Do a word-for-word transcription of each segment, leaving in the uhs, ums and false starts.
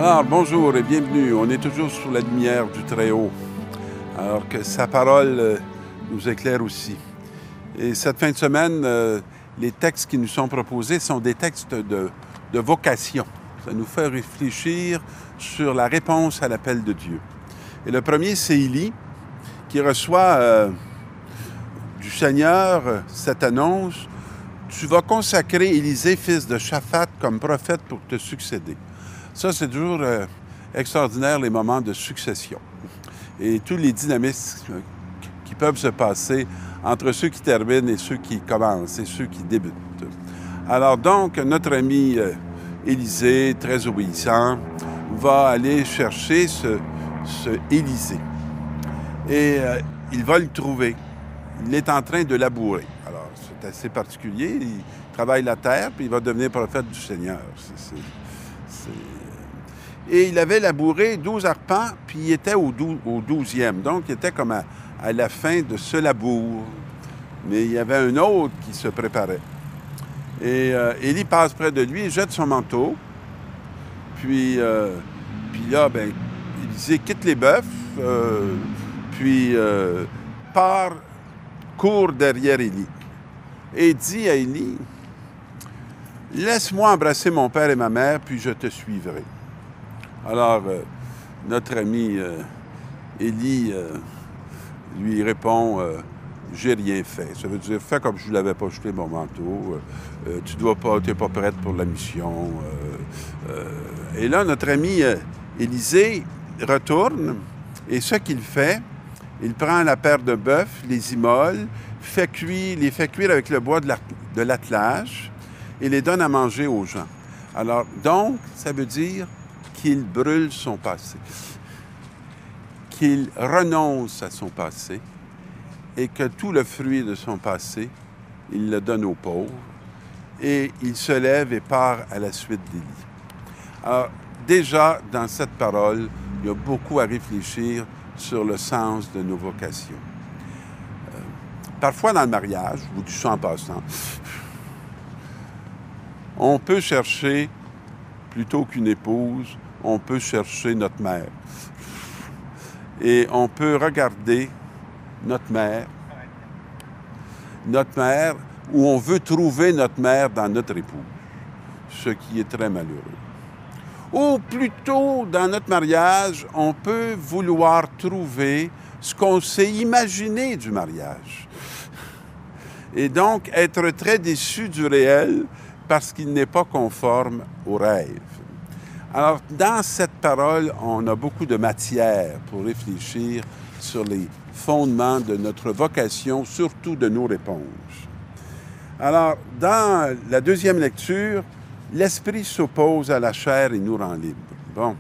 Alors, bonjour et bienvenue. On est toujours sous la lumière du Très-Haut, alors que sa parole euh, nous éclaire aussi. Et cette fin de semaine, euh, les textes qui nous sont proposés sont des textes de, de vocation. Ça nous fait réfléchir sur la réponse à l'appel de Dieu. Et le premier, c'est Élie, qui reçoit euh, du Seigneur euh, cette annonce: « Tu vas consacrer Élisée, fils de Shaphat, comme prophète pour te succéder. » Ça, c'est toujours euh, extraordinaire, les moments de succession. Et tous les dynamismes qui peuvent se passer entre ceux qui terminent et ceux qui commencent et ceux qui débutent. Alors donc, notre ami euh, Élisée, très obéissant, va aller chercher ce, ce Élisée. Et euh, il va le trouver. Il est en train de labourer. Alors, c'est assez particulier. Il travaille la terre, puis il va devenir prophète du Seigneur. C'est, c'est, c'est... Et il avait labouré douze arpents, puis il était au, dou- au douzième. Donc, il était comme à, à la fin de ce labour. Mais il y avait un autre qui se préparait. Et euh, Élie passe près de lui, jette son manteau. Puis, euh, puis là, ben, Élisée quitte les bœufs, euh, puis euh, part, court derrière Élie. Et dit à Élie: « Laisse-moi embrasser mon père et ma mère, puis je te suivrai. » Alors, euh, notre ami euh, Élie euh, lui répond euh, « J'ai rien fait. » Ça veut dire « Fais comme je ne l'avais pas jeté mon manteau. Euh, tu dois pas, tu n'es pas prête pour la mission. Euh, euh. » Et là, notre ami euh, Élisée retourne, et ce qu'il fait, il prend la paire de bœufs, les immole, fait cuire, les fait cuire avec le bois de, la, de l'attelage et les donne à manger aux gens. Alors, donc, ça veut dire qu'il brûle son passé, qu'il renonce à son passé et que tout le fruit de son passé, il le donne aux pauvres, et il se lève et part à la suite d'Élie. Alors, déjà, dans cette parole, il y a beaucoup à réfléchir sur le sens de nos vocations. Euh, parfois, dans le mariage, je vous dis ça en passant, on peut chercher, plutôt qu'une épouse, on peut chercher notre mère. Et on peut regarder notre mère, notre mère, où on veut trouver notre mère dans notre épouse, ce qui est très malheureux. Ou plutôt, dans notre mariage, on peut vouloir trouver ce qu'on s'est imaginé du mariage. Et donc, être très déçu du réel parce qu'il n'est pas conforme au rêve. Alors, dans cette parole, on a beaucoup de matière pour réfléchir sur les fondements de notre vocation, surtout de nos réponses. Alors, dans la deuxième lecture, l'esprit s'oppose à la chair et nous rend libres. Bon.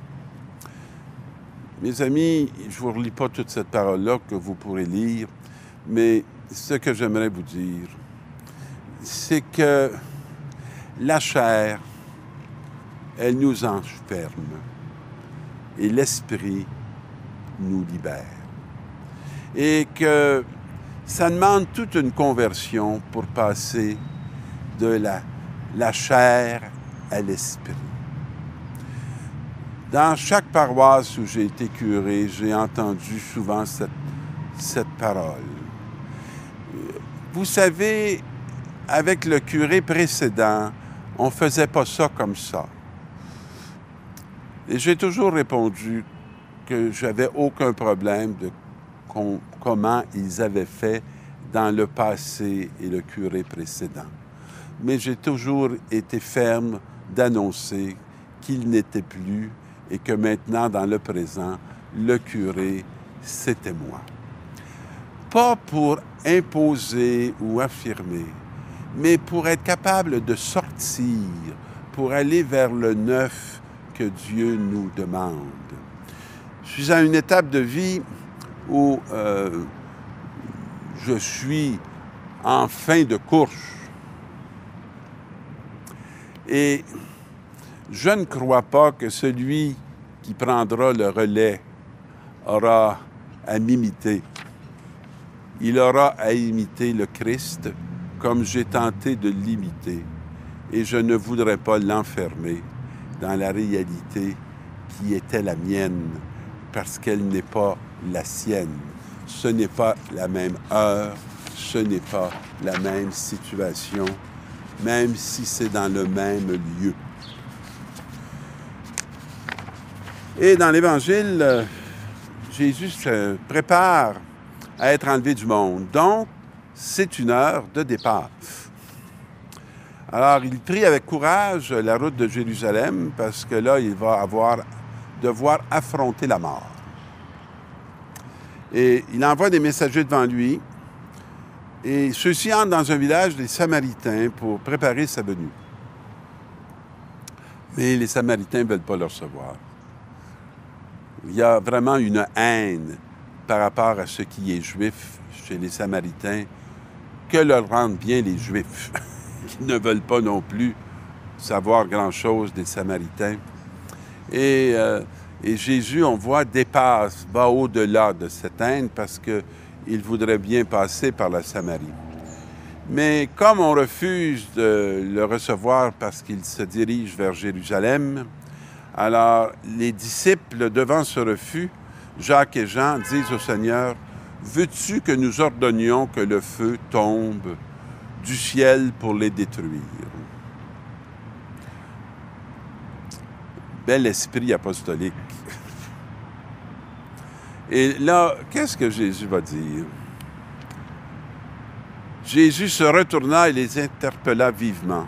Mes amis, je ne vous relis pas toute cette parole-là que vous pourrez lire, mais ce que j'aimerais vous dire, c'est que la chair, elle nous enferme et l'esprit nous libère. Et que ça demande toute une conversion pour passer de la, la chair à l'esprit. Dans chaque paroisse où j'ai été curé, j'ai entendu souvent cette, cette parole. Vous savez, avec le curé précédent, on ne faisait pas ça comme ça. Et j'ai toujours répondu que j'avais aucun problème de com- comment ils avaient fait dans le passé et le curé précédent. Mais j'ai toujours été ferme d'annoncer qu'il n'était plus et que maintenant, dans le présent, le curé, c'était moi. Pas pour imposer ou affirmer, mais pour être capable de sortir, pour aller vers le neuf que Dieu nous demande. Je suis à une étape de vie où euh, je suis en fin de course. Et je ne crois pas que celui qui prendra le relais aura à m'imiter. Il aura à imiter le Christ comme j'ai tenté de l'imiter. Et je ne voudrais pas l'enfermer dans la réalité qui était la mienne, parce qu'elle n'est pas la sienne. Ce n'est pas la même heure, ce n'est pas la même situation, même si c'est dans le même lieu. Et dans l'Évangile, Jésus se prépare à être enlevé du monde. Donc, c'est une heure de départ. Alors, il prit avec courage la route de Jérusalem parce que là, il va avoir, devoir affronter la mort. Et il envoie des messagers devant lui et ceux-ci entrent dans un village des Samaritains pour préparer sa venue. Mais les Samaritains ne veulent pas le recevoir. Il y a vraiment une haine par rapport à ce qui est juif chez les Samaritains, que leur rendent bien les Juifs, qui ne veulent pas non plus savoir grand-chose des Samaritains. Et, euh, et Jésus, on voit, dépasse, va au-delà de cette haine parce qu'il voudrait bien passer par la Samarie. Mais comme on refuse de le recevoir parce qu'il se dirige vers Jérusalem, alors les disciples, devant ce refus, Jacques et Jean disent au Seigneur, « Veux-tu que nous ordonnions que le feu tombe du ciel pour les détruire? » Bel esprit apostolique. Et là, qu'est-ce que Jésus va dire? Jésus se retourna et les interpella vivement.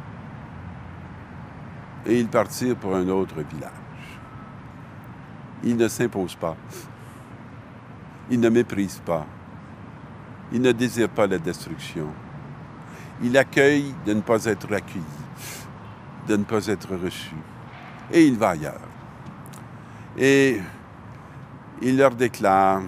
Et ils partirent pour un autre village. Il ne s'impose pas. Il ne méprise pas. Il ne désire pas la destruction. Il accueille de ne pas être accueilli, de ne pas être reçu. Et il va ailleurs. Et il leur déclare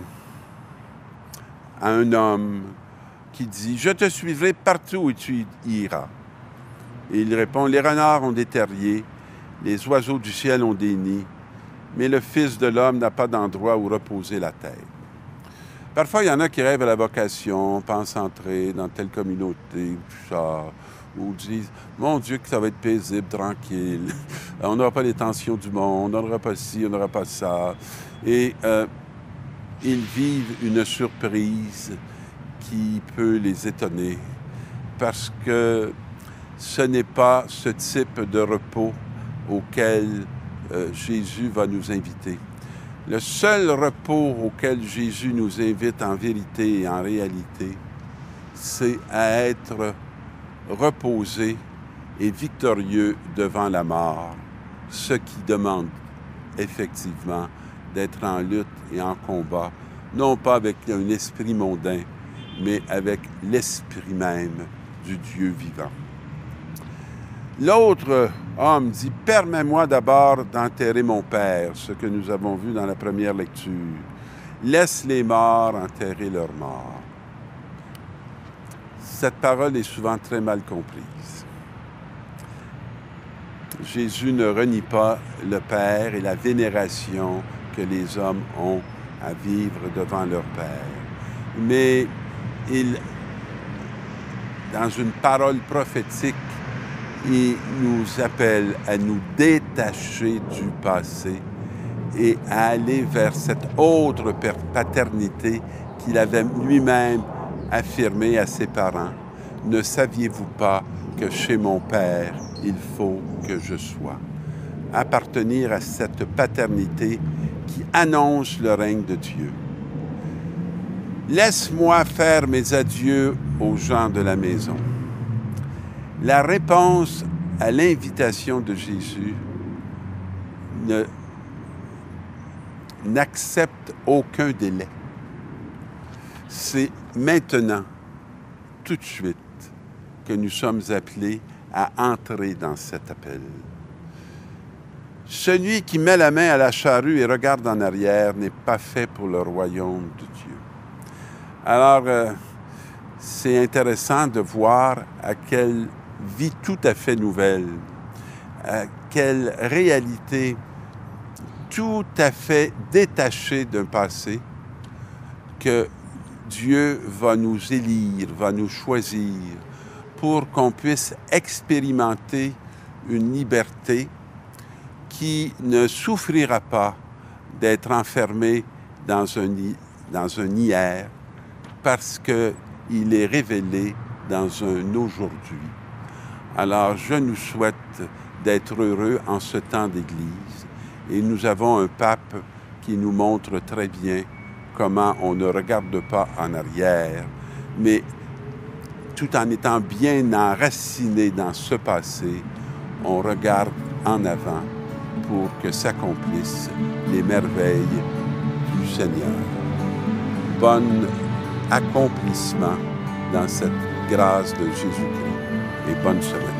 à un homme qui dit « Je te suivrai partout où tu iras. » Et il répond « Les renards ont des terriers, les oiseaux du ciel ont des nids, mais le Fils de l'homme n'a pas d'endroit où reposer la tête. » Parfois, il y en a qui rêvent à la vocation, pensent entrer dans telle communauté, ça, ou disent « Mon Dieu, que ça va être paisible, tranquille. On n'aura pas les tensions du monde, on n'aura pas ci, on n'aura pas ça. » Et euh, ils vivent une surprise qui peut les étonner, parce que ce n'est pas ce type de repos auquel euh, Jésus va nous inviter. Le seul repos auquel Jésus nous invite en vérité et en réalité, c'est à être reposé et victorieux devant la mort, ce qui demande effectivement d'être en lutte et en combat, non pas avec un esprit mondain, mais avec l'esprit même du Dieu vivant. L'autre homme dit « Permets-moi d'abord d'enterrer mon père », ce que nous avons vu dans la première lecture. « Laisse les morts enterrer leurs morts ». Cette parole est souvent très mal comprise. Jésus ne renie pas le Père et la vénération que les hommes ont à vivre devant leur Père. Mais il, dans une parole prophétique, il nous appelle à nous détacher du passé et à aller vers cette autre paternité qu'il avait lui-même affirmée à ses parents. « Ne saviez-vous pas que chez mon Père, il faut que je sois? » Appartenir à cette paternité qui annonce le règne de Dieu. « Laisse-moi faire mes adieux aux gens de la maison. » La réponse à l'invitation de Jésus ne, n'accepte aucun délai. C'est maintenant, tout de suite, que nous sommes appelés à entrer dans cet appel. Celui qui met la main à la charrue et regarde en arrière n'est pas fait pour le royaume de Dieu. Alors, euh, c'est intéressant de voir à quelle vie tout à fait nouvelle, à quelle réalité tout à fait détachée d'un passé que Dieu va nous élire, va nous choisir pour qu'on puisse expérimenter une liberté qui ne souffrira pas d'être enfermé dans un, dans un hier parce qu'il est révélé dans un aujourd'hui. Alors, je nous souhaite d'être heureux en ce temps d'Église et nous avons un pape qui nous montre très bien comment on ne regarde pas en arrière, mais tout en étant bien enraciné dans ce passé, on regarde en avant pour que s'accomplissent les merveilles du Seigneur. Bon accomplissement dans cette grâce de Jésus-Christ et bonne semaine.